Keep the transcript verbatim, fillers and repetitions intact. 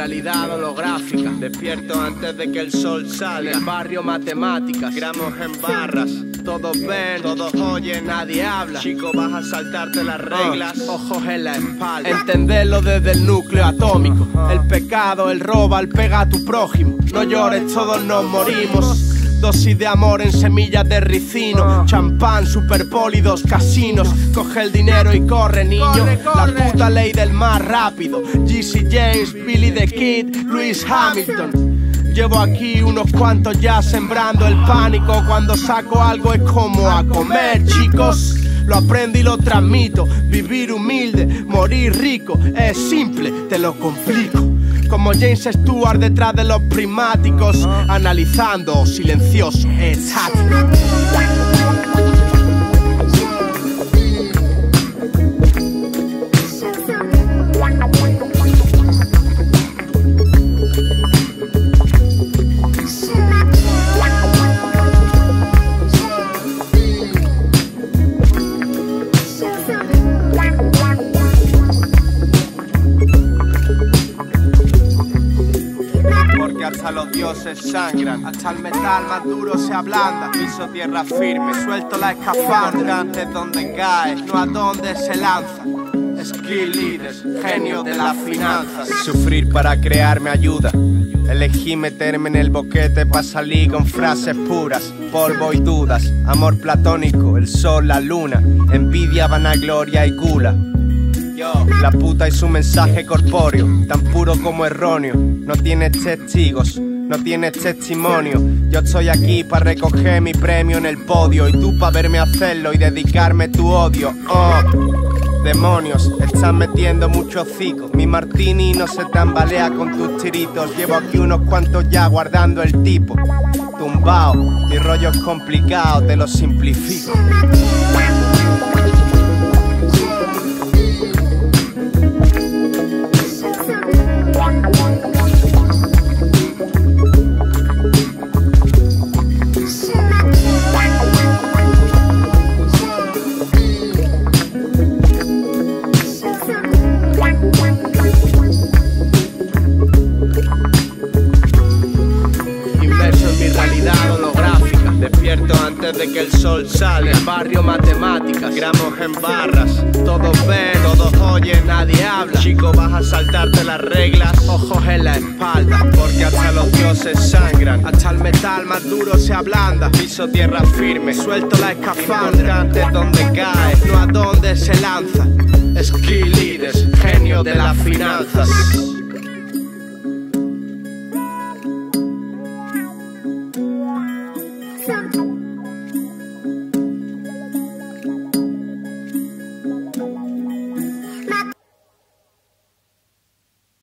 realidad holográfica. Despierto antes de que el sol salga. En barrio matemáticas, gramos en barras. Todos ven, todos oyen, nadie habla. Chico, vas a saltarte las reglas. Uh, ojos en la espalda. Entenderlo desde el núcleo atómico. El pecado, el roba, el pega a tu prójimo. No llores, todos nos morimos. Dosis de amor en semillas de ricino. Champán, superpólidos, casinos. Coge el dinero y corre, niño. Corre, corre. La puta ley del más rápido. Jesse James, Billy the Kid, Lewis Hamilton. Llevo aquí unos cuantos ya sembrando el pánico. Cuando saco algo es como a comer, chicos. Lo aprendo y lo transmito. Vivir humilde, morir rico. Es simple, te lo complico. Como James Stewart detrás de los prismáticos, analizando, silencioso, estático. Hasta los dioses sangran, hasta el metal más duro se ablanda. Piso tierra firme, suelto la escafandra. Antes donde cae, no a donde se lanza. Skill leaders, genios de las finanzas. Sufrir para crear me ayuda. Elegí meterme en el boquete pa' salir con frases puras. Polvo y dudas, amor platónico, el sol, la luna. Envidia, vanagloria y gula. La puta y su mensaje corpóreo, tan puro como erróneo. No tienes testigos, no tienes testimonio. Yo estoy aquí para recoger mi premio en el podio. Y tú pa' verme hacerlo y dedicarme tu odio. Oh, demonios, están metiendo mucho hocico. Mi martini no se tambalea con tus tiritos. Llevo aquí unos cuantos ya guardando el tipo. Tumbao, mi rollo es complicado, te lo simplifico. Despierto antes de que el sol sale. En barrio matemáticas, gramos en barras. Todos ven, todos oyen, nadie habla. Chico, vas a saltarte las reglas. Ojos en la espalda, porque hasta los dioses sangran. Hasta el metal más duro se ablanda. Piso tierra firme, suelto la escafandra. Antes donde cae, no a donde se lanza. Skill leaders, genios de las finanzas.